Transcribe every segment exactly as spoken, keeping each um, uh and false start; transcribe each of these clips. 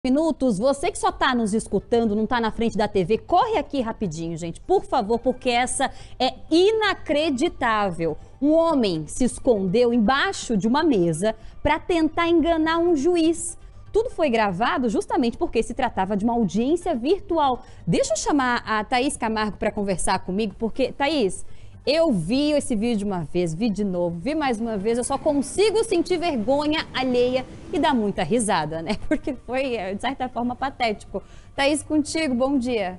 Minutos, você que só está nos escutando, não está na frente da T V, corre aqui rapidinho, gente, por favor, porque essa é inacreditável. Um homem se escondeu embaixo de uma mesa para tentar enganar um juiz. Tudo foi gravado justamente porque se tratava de uma audiência virtual. Deixa eu chamar a Thaís Camargo para conversar comigo, porque, Thaís, eu vi esse vídeo uma vez, vi de novo, vi mais uma vez, eu só consigo sentir vergonha alheia e dar muita risada, né? Porque foi, de certa forma, patético. Thaís, contigo, bom dia.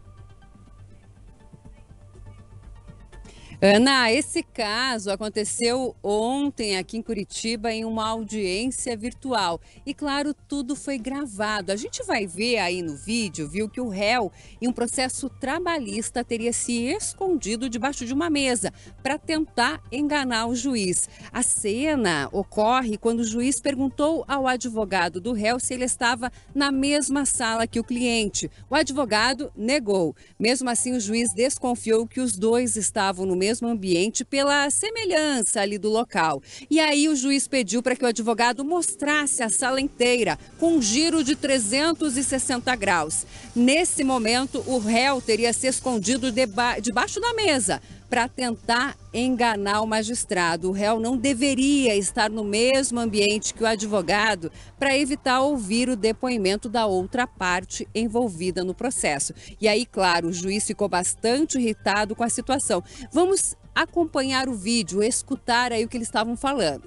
Ana, esse caso aconteceu ontem aqui em Curitiba em uma audiência virtual. E claro, tudo foi gravado. A gente vai ver aí no vídeo, viu, que o réu em um processo trabalhista teria se escondido debaixo de uma mesa para tentar enganar o juiz. A cena ocorre quando o juiz perguntou ao advogado do réu se ele estava na mesma sala que o cliente. O advogado negou. Mesmo assim, o juiz desconfiou que os dois estavam no mesmo mesmo ambiente pela semelhança ali do local. E aí o juiz pediu para que o advogado mostrasse a sala inteira com um giro de trezentos e sessenta graus. Nesse momento, o réu teria se escondido deba- debaixo da mesa para tentar enganar o magistrado. O réu não deveria estar no mesmo ambiente que o advogado para evitar ouvir o depoimento da outra parte envolvida no processo. E aí, claro, o juiz ficou bastante irritado com a situação. Vamos acompanhar o vídeo, escutar aí o que eles estavam falando.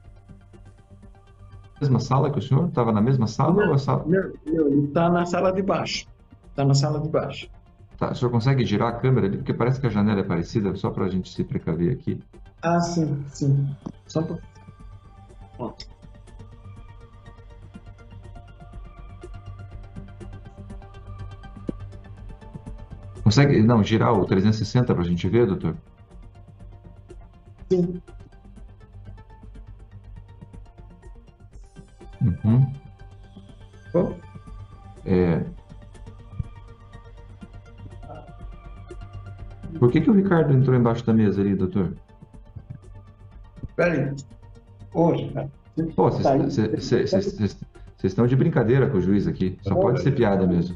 Mesma sala que o senhor? Estava na mesma sala Não, ou a sala? não, não, ele está na sala de baixo. Está na sala de baixo. Tá, o senhor consegue girar a câmera ali? Porque parece que a janela é parecida, só para a gente se precaver aqui. Ah, sim, sim. Só um pouquinho. Pronto. Consegue, não, girar o trezentos e sessenta para a gente ver, doutor? Sim. Uhum. Bom, É... Por que que o Ricardo entrou embaixo da mesa ali, doutor? peraí. Hoje, cara. Pô, Tá aí. vocês estão de brincadeira com o juiz aqui. Só pode ser piada mesmo.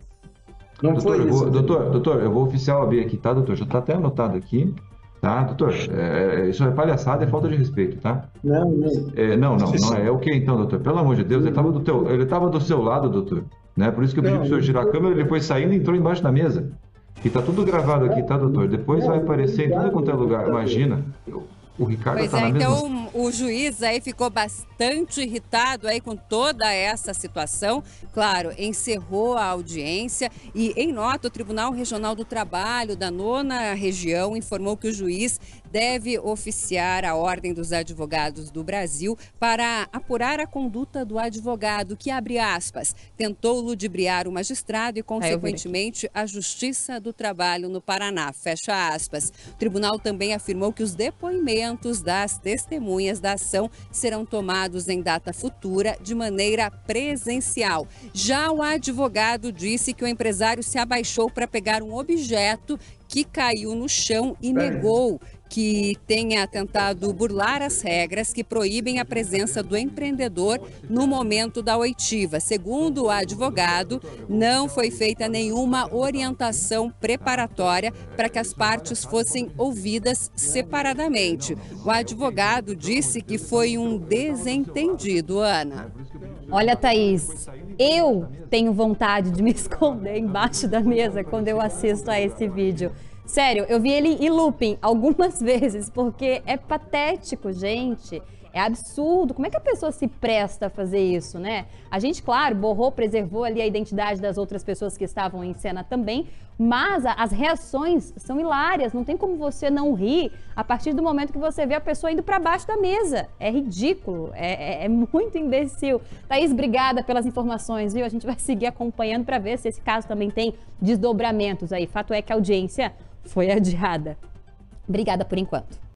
Não Doutor, foi eu isso. vou, doutor, doutor, eu vou oficial A B aqui, tá, doutor? Já está até anotado aqui, tá, doutor? É, isso é palhaçada, é falta de respeito, tá? Não, não. É, não, não, não é. É o que então, doutor? Pelo amor de Deus, ele estava do teu, ele estava do seu lado, doutor. Né? Por isso que eu pedi Não, para o senhor girar a câmera, ele foi saindo e entrou embaixo da mesa. E tá tudo gravado aqui, tá, doutor? Depois vai aparecer em tudo quanto é lugar. Imagina. O Ricardo Pois tá é, na mesma... então o juiz aí ficou bastante irritado aí com toda essa situação. Claro, encerrou a audiência e, em nota, o Tribunal Regional do Trabalho da nona Região informou que o juiz deve oficiar a Ordem dos Advogados do Brasil para apurar a conduta do advogado que, abre aspas, tentou ludibriar o magistrado e, consequentemente, a Justiça do Trabalho no Paraná, fecha aspas. O tribunal também afirmou que os depoimentos das testemunhas da ação serão tomados em data futura de maneira presencial. Já o advogado disse que o empresário se abaixou para pegar um objeto que caiu no chão e negou que tenha tentado burlar as regras que proíbem a presença do empreendedor no momento da oitiva. Segundo o advogado, não foi feita nenhuma orientação preparatória para que as partes fossem ouvidas separadamente. O advogado disse que foi um desentendido, Ana. Olha, Thaís, eu tenho vontade de me esconder embaixo da mesa quando eu assisto a esse vídeo. Sério, eu vi ele em looping algumas vezes, porque é patético, gente. É absurdo. Como é que a pessoa se presta a fazer isso, né? A gente, claro, borrou, preservou ali a identidade das outras pessoas que estavam em cena também, mas as reações são hilárias. Não tem como você não rir a partir do momento que você vê a pessoa indo para baixo da mesa. É ridículo, é, é, é muito imbecil. Thaís, obrigada pelas informações, viu? A gente vai seguir acompanhando para ver se esse caso também tem desdobramentos aí. Fato é que a audiência foi adiada. Obrigada por enquanto.